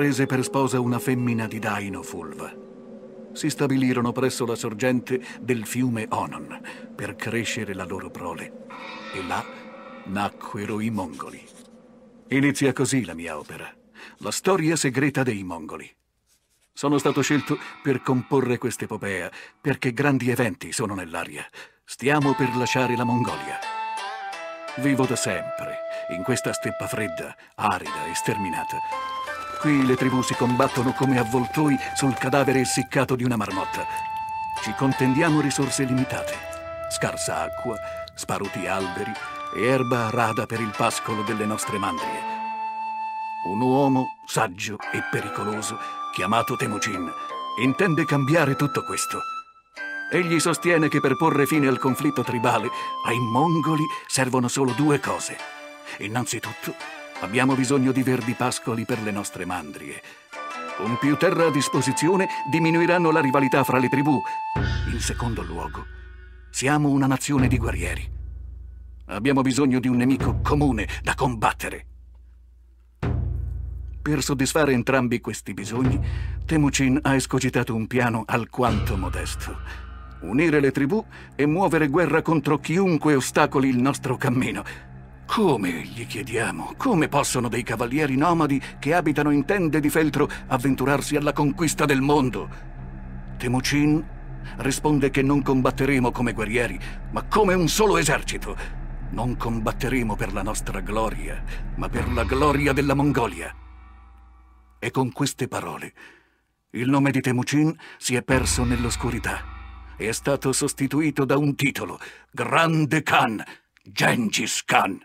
prese per sposa una femmina di Daino Fulva. Si stabilirono presso la sorgente del fiume Onon per crescere la loro prole. E là nacquero i Mongoli. Inizia così la mia opera, la storia segreta dei Mongoli. Sono stato scelto per comporre quest'epopea perché grandi eventi sono nell'aria. Stiamo per lasciare la Mongolia. Vivo da sempre in questa steppa fredda, arida e sterminata. Qui le tribù si combattono come avvoltoi sul cadavere essiccato di una marmotta. Ci contendiamo risorse limitate, scarsa acqua, sparuti alberi e erba rada per il pascolo delle nostre mandrie. Un uomo saggio e pericoloso, chiamato Temujin, intende cambiare tutto questo. Egli sostiene che per porre fine al conflitto tribale, ai mongoli servono solo due cose. Innanzitutto, abbiamo bisogno di verdi pascoli per le nostre mandrie. Con più terra a disposizione diminuiranno la rivalità fra le tribù. In secondo luogo, siamo una nazione di guerrieri. Abbiamo bisogno di un nemico comune da combattere. Per soddisfare entrambi questi bisogni, Temujin ha escogitato un piano alquanto modesto. Unire le tribù e muovere guerra contro chiunque ostacoli il nostro cammino. Come, gli chiediamo, come possono dei cavalieri nomadi che abitano in tende di feltro avventurarsi alla conquista del mondo? Temujin risponde che non combatteremo come guerrieri, ma come un solo esercito. Non combatteremo per la nostra gloria, ma per la gloria della Mongolia. E con queste parole, il nome di Temujin si è perso nell'oscurità e è stato sostituito da un titolo: Grande Khan, Gengis Khan.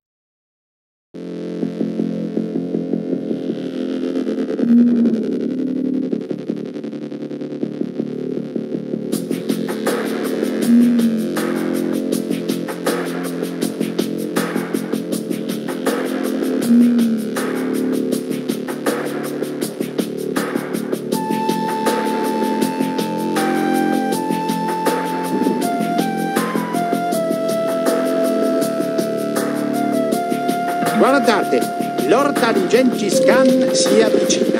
Guardate, l'orda di Gengis Khan si avvicina.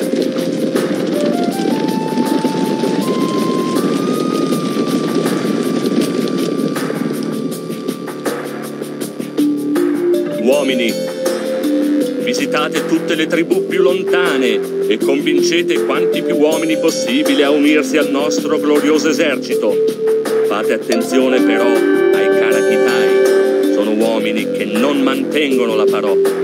Uomini, visitate tutte le tribù più lontane e convincete quanti più uomini possibile a unirsi al nostro glorioso esercito. Fate attenzione però ai Karakitai. Sono uomini che non mantengono la parola.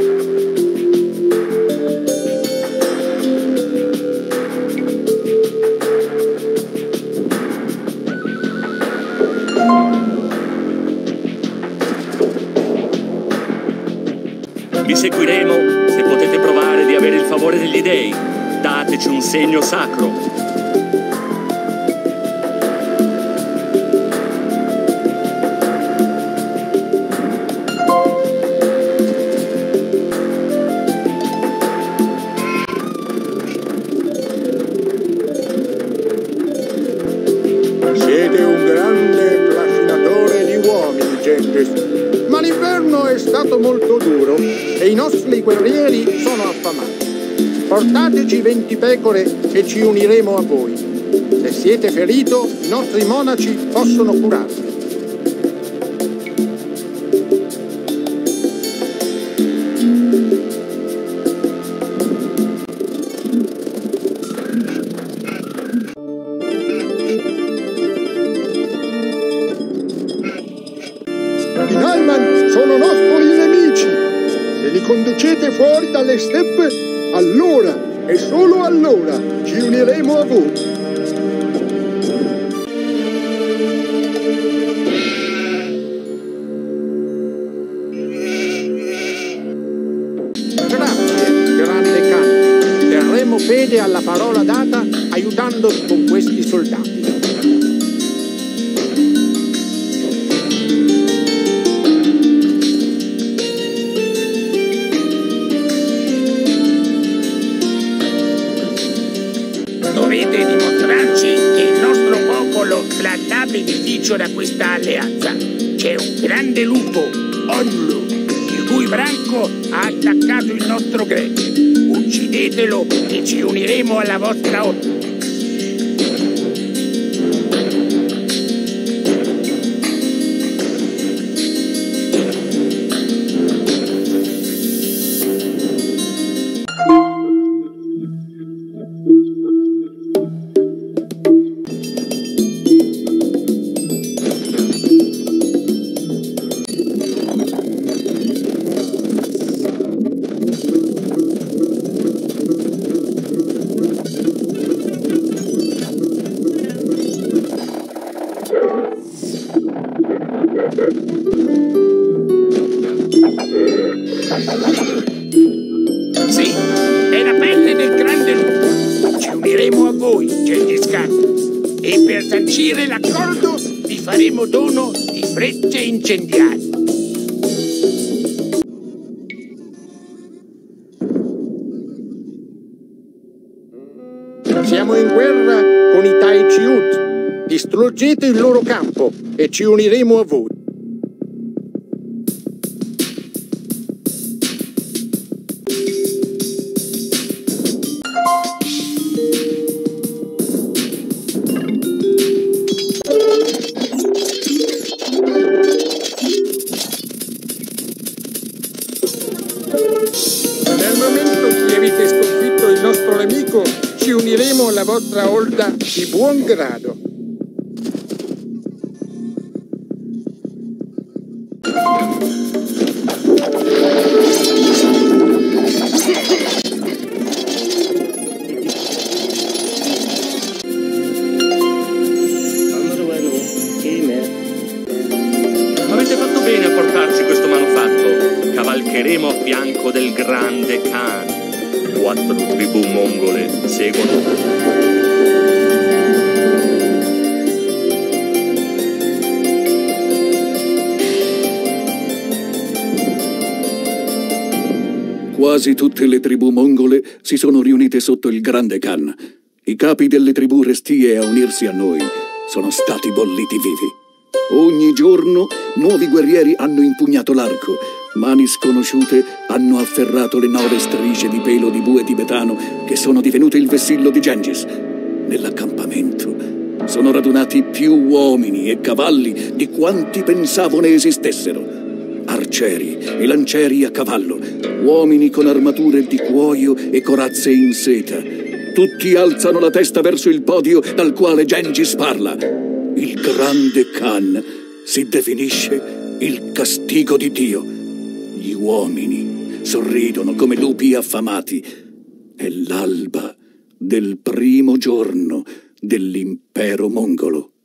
Vi seguiremo se potete provare di avere il favore degli dei. Dateci un segno sacro. Siete un grande trascinatore di uomini, Gengis. Ma l'inverno è stato molto duro e i nostri guerrieri sono affamati. Portateci 20 pecore e ci uniremo a voi. Se siete ferito, i nostri monaci possono curarvi. I Naiman sono nostri nemici. Se li conducete fuori dalle steppe, allora e solo allora ci uniremo a voi. Grazie, grande Khan. Terremo fede alla parola data aiutandovi con questi soldati. Dovete dimostrarci che il nostro popolo trarrà beneficio da questa alleanza. C'è un grande lupo, Onlu, il cui branco ha attaccato il nostro gregge. uccidetelo e ci uniremo alla vostra ordine. Sì, è la pelle del grande lupo. Ci uniremo a voi, Gengis Khan, e per sancire l'accordo vi faremo dono di frecce incendiarie. Siamo in guerra con i Taichiut. Distruggete il loro campo e ci uniremo a voi. Nel momento che avete sconfitto il nostro nemico, ci uniremo alla vostra orda di buon grado. Avete fatto bene a portarci questo manufatto. Cavalcheremo a fianco del grande Khan. 4 tribù mongole seguono. Quasi tutte le tribù mongole si sono riunite sotto il grande Khan. I capi delle tribù restie a unirsi a noi sono stati bolliti vivi. Ogni giorno nuovi guerrieri hanno impugnato l'arco, mani sconosciute hanno afferrato le 9 strisce di pelo di bue tibetano che sono divenute il vessillo di Gengis. Nell'accampamento sono radunati più uomini e cavalli di quanti pensavo ne esistessero. Arcieri e lancieri a cavallo, uomini con armature di cuoio e corazze in seta. Tutti alzano la testa verso il podio dal quale Gengis parla. Il grande Khan si definisce il castigo di Dio. Gli uomini sorridono come lupi affamati. È l'alba del primo giorno dell'impero mongolo.